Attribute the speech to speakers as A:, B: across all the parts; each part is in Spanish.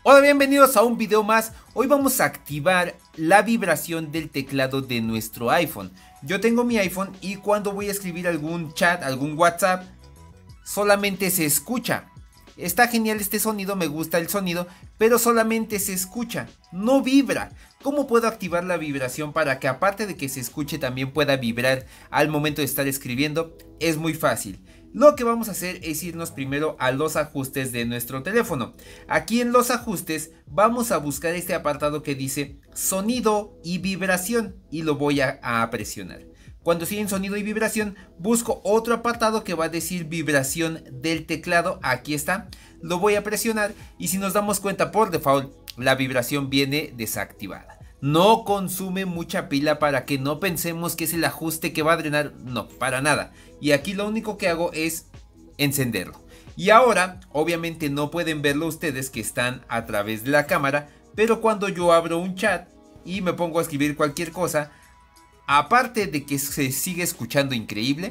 A: Hola, bienvenidos a un video más. Hoy vamos a activar la vibración del teclado de nuestro iPhone. Yo tengo mi iPhone y cuando voy a escribir algún chat, algún WhatsApp, solamente se escucha. Está genial este sonido, me gusta el sonido, pero solamente se escucha, no vibra. ¿Cómo puedo activar la vibración para que aparte de que se escuche también pueda vibrar al momento de estar escribiendo? Es muy fácil. Lo que vamos a hacer es irnos primero a los ajustes de nuestro teléfono. Aquí en los ajustes vamos a buscar este apartado que dice sonido y vibración y lo voy a presionar. Cuando sigue en sonido y vibración, busco otro apartado que va a decir vibración del teclado. Aquí está, lo voy a presionar y si nos damos cuenta, por default la vibración viene desactivada. No consume mucha pila para que no pensemos que es el ajuste que va a drenar, no, para nada. Y aquí lo único que hago es encenderlo. Y ahora, obviamente no pueden verlo ustedes que están a través de la cámara, pero cuando yo abro un chat y me pongo a escribir cualquier cosa, aparte de que se sigue escuchando increíble,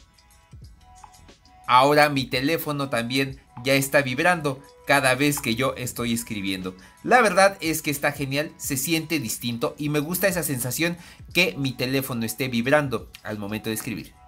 A: ahora mi teléfono también ya está vibrando cada vez que yo estoy escribiendo. La verdad es que está genial, se siente distinto y me gusta esa sensación que mi teléfono esté vibrando al momento de escribir.